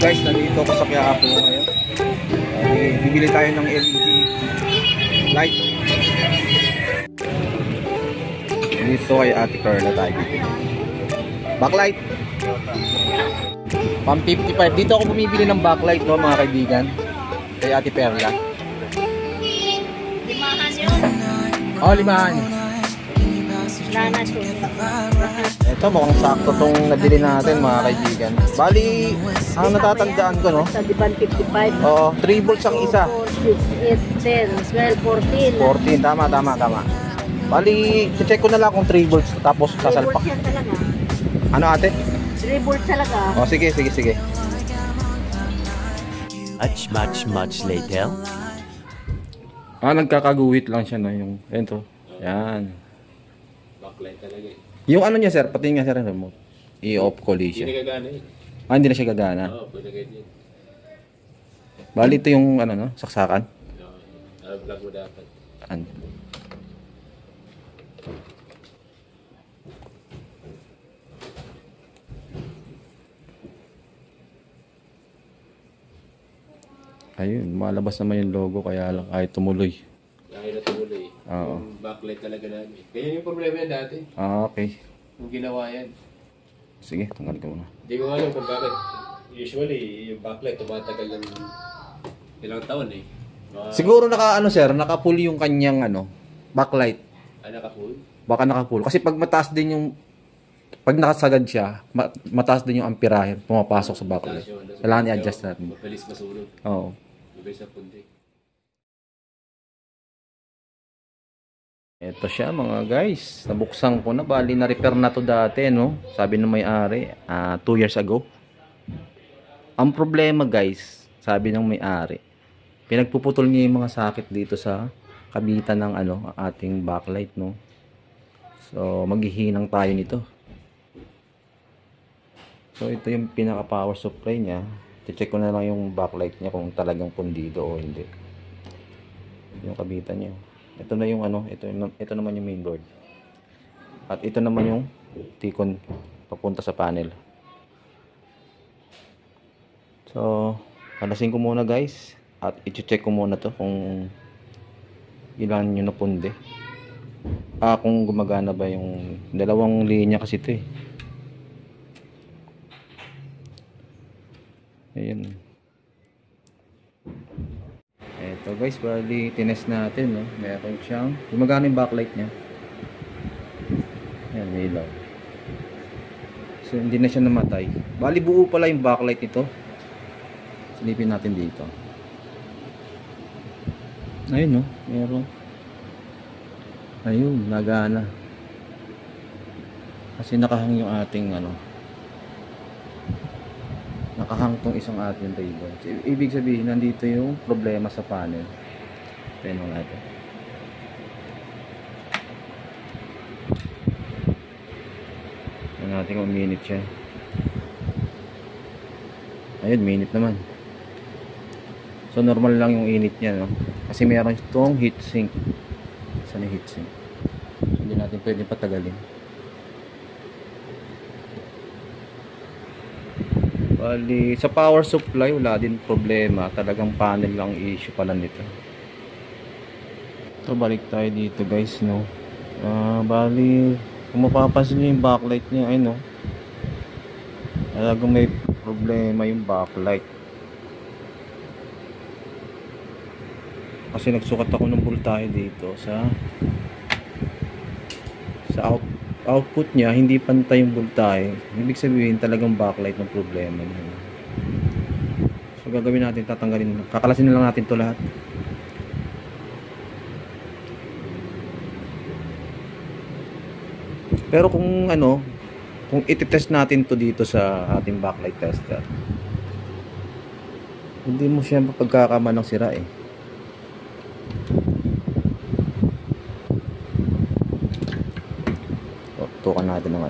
Guys, nandito ako sa Quiapo ngayon. Bibili tayo ng LED light. Dito kay Ate Carla tayo bibili. Backlight. Pang 55. Dito ako bumibili ng backlight, no, mga kaibigan. Kay Ate Perla. Limahan yun. Oh, limahan. Ito, mukhang sakto tong nabili natin, mga kaibigan. Bali, ang natatandaan ko, no? Sa Diban 55. Oo, 3 volts ang isa. 4, 6, 8, 10, 12, 14. 14, tama. Bali, check ko na lang kung 3 volts tapos 3 sasalpak. volts yan talaga. Ano, ate? 3 volts talaga. Oh, sige. Much later. Nagkakaguhit lang siya, no? Yung, ito. Yan. Backlight talaga eh. Yung ano niya, sir, pati nga, sir, remote. I-off ko li siya. Hindi gagana eh. Hindi na siya gagana. Oo, pwede kayo din. Bali, ito yung, ano, no? Saksakan. Vlog mo dapat. Ayun, malabas naman yung logo, kaya lang kahit tumuloy. Kaya na tumuloy. Oo. Yung backlight talaga namin. Kaya yung problema yan dati. Okay. Yung ginawa yan. Sige, tanggal ko muna. Hindi ko alam kung bakit. Usually, yung backlight tumatagal ng ilang taon eh. Siguro naka-full yung kanyang, backlight. Naka-full? Baka naka-full. Kasi pag mataas din yung, pag nakasagad siya, mataas din yung amperahe pumapasok sa backlight. Kailangan i-adjust natin. Mabilis masulog. Oo. Mabilis na pundi. Ito siya, mga guys. Nabuksan ko na. Bali, na-repair na to dati, no? Sabi ng may-ari, 2 years ago. Ang problema, guys, sabi ng may-ari, pinagpuputol niya yung mga sakit dito sa kabitan ng ating backlight, no? So, maghihinang tayo nito. So, ito yung pinaka power supply niya. I-check ko na lang yung backlight niya kung talagang pundido o hindi. Yung kabitan niya. Ito na yung ito naman yung mainboard. At ito naman yung T-con papunta sa panel. So, palasin ko muna, guys. At i-check ko muna to kung ilan yung napunde. Kung gumagana ba yung dalawang linya kasi ito eh. Ayan. Ito, guys, bali tinest natin, no? Meron siyang gumagana yung backlight niya. Ayan, may ilaw. So, hindi na siya namatay. Bali buo pala yung backlight nito. Silipin natin dito. Ayun, no? Meron. Ayun, nagana. Kasi nakahang yung ating nakahang tong isang ating ribbon. So, ibig sabihin, nandito yung problema sa panel. Tignan natin. Tignan natin kung minute siya. Ayun, minute naman. So, normal lang yung init niya, no? Kasi meron itong heatsink. Saan yung heatsink? So, hindi natin pwede patagalin. Bali, sa power supply, wala din problema. Talagang panel lang issue pala nito. So, balik tayo dito, guys, no? Bali, kung mapapansin nyo yung backlight niya, ay, no? Talagang may problema yung backlight. Kasi nagsukat ako ng voltahe dito sa output niya, hindi pantay yung voltahe. Ibig sabihin talagang backlight ng problema niya. So gagawin natin, tatanggalin, kakalasin na lang natin to lahat. Pero kung kung ititest natin to dito sa ating backlight tester, hindi mo siya mapagkakaman ng sira eh. Tukan natin ng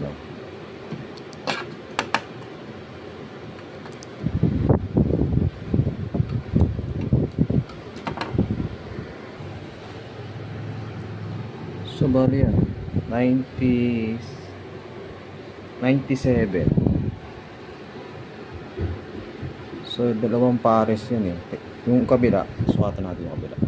so bali yan 97. So, dalawang pares yan eh. Yung kabila, suwatan natin yung kabila.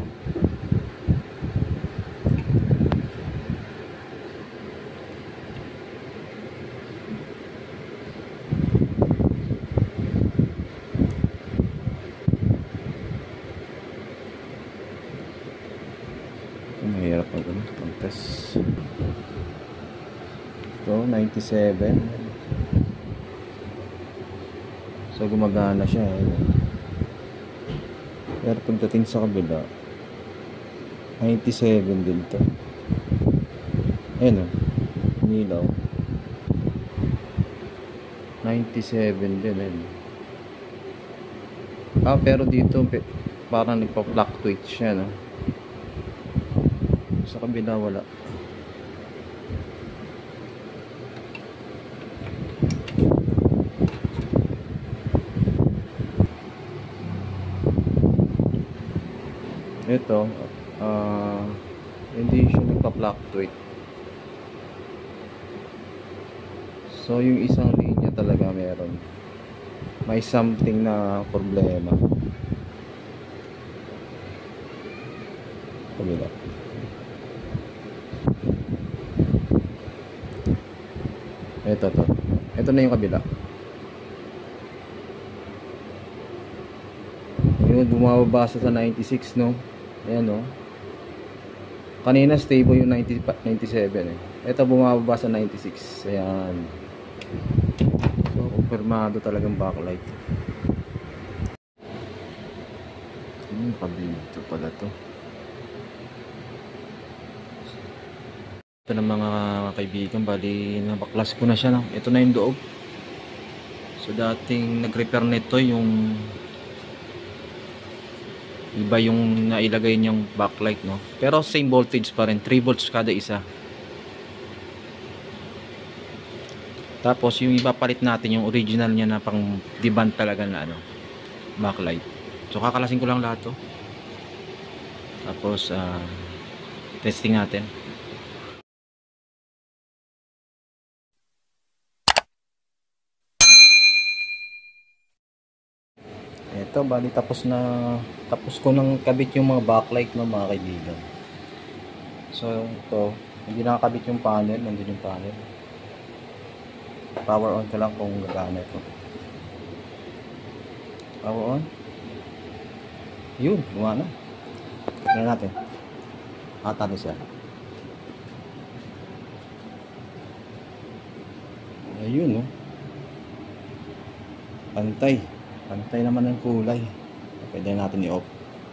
Mahirap na gano'n. Contest. Ito, 97. So, gumagana siya. Pero pagdating sa kabila, 97 din to. Ayun o. Nilaw. 97 din. Ayun. Pero dito, parang nagpa-fluctuate siya, no? Sa kabila wala. Ito hindi siya nagpa-fluctuate. So yung isang linya talaga meron. May something na problema. Kabila. Ito na yung kabila. Yung bumababa sa 96, no? Ayan, no? Kanina stable yung 97 eh. Ito bumababa sa 96. Ayan. So, kumpirmado talagang backlight. Kabila pala to. Ito ng mga kaibigan, bali nabaklas ko na siya, no? Ito na yung loob. So dating nag-repair nito yung iba yung nailagay niyang backlight, no? Pero same voltage pa rin, 3 volts kada isa. Tapos yung ipapalit natin yung original niya na pang deband talaga na ano, backlight. So kakalasin ko lang lahat to. Tapos testing natin. Ito, bali tapos ko nang kabit yung mga backlight ng mga kaibigan. So ito, hindi nakakabit yung panel, nandun yung panel. Power on ka lang kung gagana ito. Power on. Yun, gumana. Tingnan natin. Natin siya. Ayun, no? Pantay naman ang kulay. Pwede natin i-off.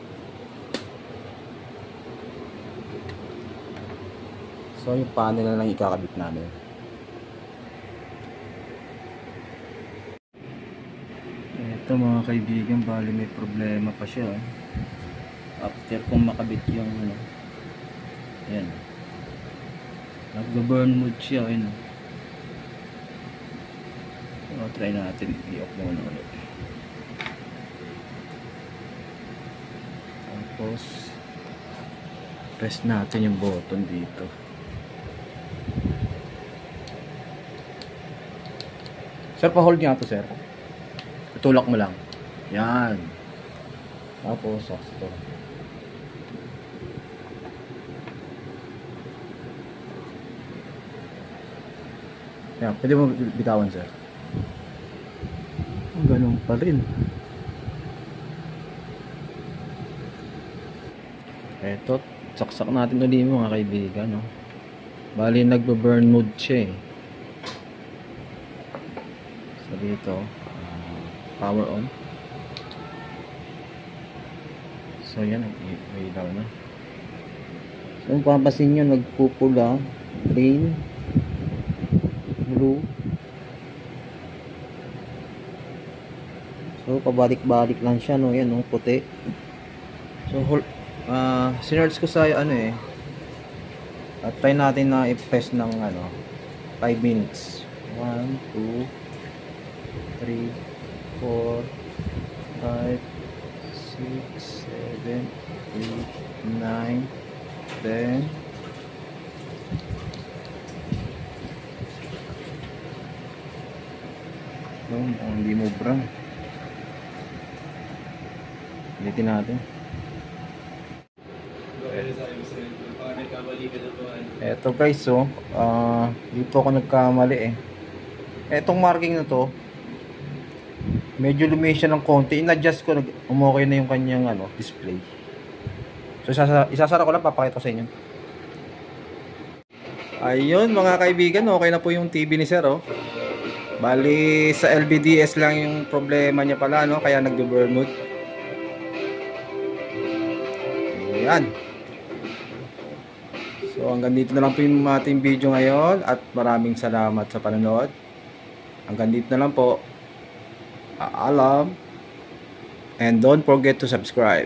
So yung panel na lang ikakabit namin. Ito mga kaibigan, bali may problema pa siya. After kung makabit yung ano, ayan, nagbo-burn mode siya. Ayan. So, try natin i-off muna ulit. Tapos press natin yung button dito. Sir, pa-hold nga to, sir. Tutulak mo lang. Yan. Tapos ito. Yan, pwede mo bitawan, sir. Ganun pa rin. Eto, saksak natin ulit mga kaibigan, no? Bali nagbo-burn mode siya eh. So dito, power on. So yan, may ilaw na. So kung papasin nyo, nagpupula, green, blue. So pabalik-balik lang siya, no? Yan, no? Puti. So sinerge ko sa ano eh, at try natin na i-press ng ano 5 minutes. 1, 2, 3, 4, 5, 6, 7, 8, 9, 10. Hindi mo bra. Ulitin natin. Eto guys, so dito ako nagkamali eh. Etong marking na to, medyo lumiit siya ng konti. In-adjust ko, umokay na yung kanyang display. So isasara ko lang, papakita ko sa inyo. Ayun mga kaibigan, okay na po yung TV ni Sir, oh. Bali sa LVDS lang yung problema niya pala, no? Kaya nagbe-burn mode. Ayan. So hanggang dito na lang po yung ating video ngayon at maraming salamat sa panonood. Hanggang dito na lang po. Paalam. And don't forget to subscribe.